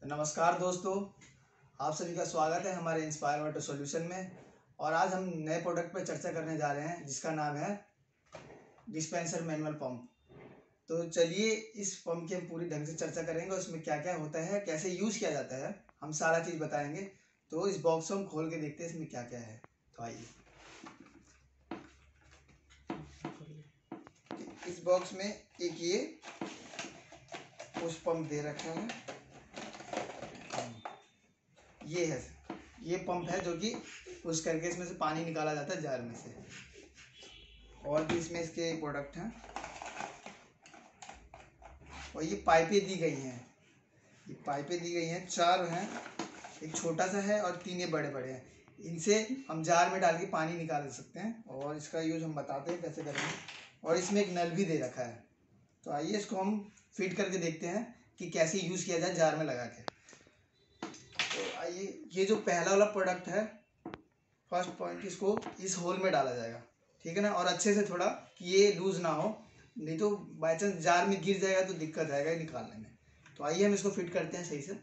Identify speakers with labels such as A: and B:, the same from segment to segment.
A: नमस्कार दोस्तों, आप सभी का स्वागत है हमारे इंस्पायर वाटर सॉल्यूशन में। और आज हम नए प्रोडक्ट पर चर्चा करने जा रहे हैं जिसका नाम है डिस्पेंसर मैनुअल पंप। तो चलिए इस पंप की हम पूरी ढंग से चर्चा करेंगे, उसमें क्या क्या होता है, कैसे यूज़ किया जाता है, हम सारा चीज़ बताएंगे। तो इस बॉक्स को हम खोल के देखते हैं इसमें क्या क्या है। तो आइए, इस बॉक्स में एक ये पुश पंप दे रखा है। ये पंप है जो कि पुश करके इसमें से पानी निकाला जाता है जार में से। और भी इसमें इसके प्रोडक्ट हैं। और ये पाइपें दी गई हैं, चार हैं, एक छोटा सा है और तीन ये बड़े बड़े हैं। इनसे हम जार में डाल के पानी निकाल सकते हैं और इसका यूज हम बताते हैं कैसे करेंगे। और इसमें एक नल भी दे रखा है। तो आइए इसको हम फिट करके देखते हैं कि कैसे यूज़ किया जाए जार में लगा के। तो आइए, ये जो पहला वाला प्रोडक्ट है, फर्स्ट पॉइंट, इसको इस होल में डाला जाएगा, ठीक है ना। और अच्छे से थोड़ा कि ये लूज ना हो, नहीं तो बाई चांस जार में गिर जाएगा तो दिक्कत आएगा निकालने में। तो आइए हम इसको फिट करते हैं सही से।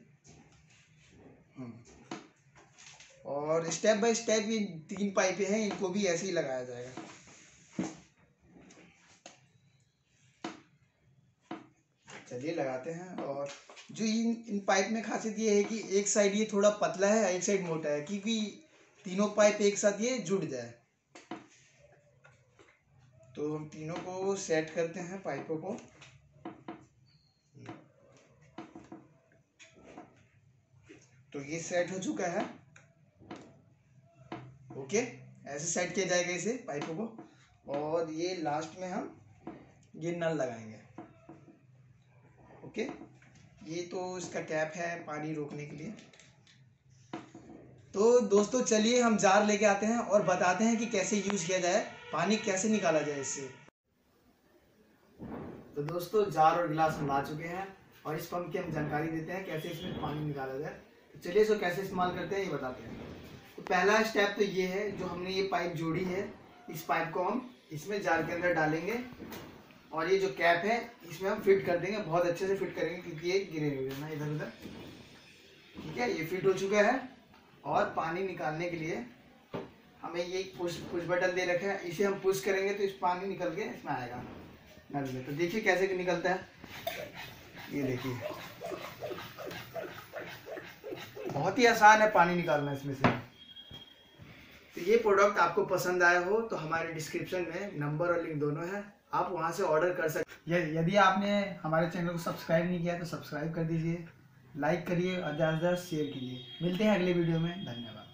A: और स्टेप बाय स्टेप ये तीन पाइपें हैं, इनको भी ऐसे ही लगाया जाएगा। चलिए लगाते हैं। और जो इन पाइप में खासियत ये है कि एक साइड ये थोड़ा पतला है, एक साइड मोटा है, क्योंकि तीनों पाइप एक साथ ये जुड़ जाए। तो हम तीनों को सेट करते हैं पाइपों को। तो ये सेट हो चुका है। ओके, ऐसे सेट किया जाएगा इसे पाइपों को। और ये लास्ट में हम ये नल लगाएंगे। ओके, ये तो इसका कैप है पानी रोकने के लिए। तो दोस्तों चलिए हम जार लेके आते हैं और बताते हैं कि कैसे यूज़ किया जाए, पानी कैसे निकाला जाए इससे। तो दोस्तों जार और गिलास हम ला चुके हैं और इस पंप की हम जानकारी देते हैं कैसे इसमें पानी निकाला जाए। तो चलिए इसको कैसे इस्तेमाल करते हैं ये बताते हैं। तो पहला स्टेप तो ये है, जो हमने ये पाइप जोड़ी है, इस पाइप को हम इसमें जार के अंदर डालेंगे और ये जो कैप है इसमें हम फिट कर देंगे। बहुत अच्छे से फिट करेंगे क्योंकि ये गिरे हुए ना इधर उधर। ठीक है, ये फिट हो चुका है। और पानी निकालने के लिए हमें ये पुश बटन दे रखा है, इसे हम पुश करेंगे तो इस पानी निकल के इसमें आएगा नल में। तो देखिए कैसे निकलता है, ये देखिए बहुत ही आसान है पानी निकालना इसमें से। तो ये प्रोडक्ट आपको पसंद आया हो तो हमारे डिस्क्रिप्शन में नंबर और लिंक दोनों है, आप वहां से ऑर्डर कर सकते। यदि आपने हमारे चैनल को सब्सक्राइब नहीं किया तो सब्सक्राइब कर दीजिए, लाइक करिए और ज़्यादा से ज़्यादा शेयर कीजिए। मिलते हैं अगले वीडियो में, धन्यवाद।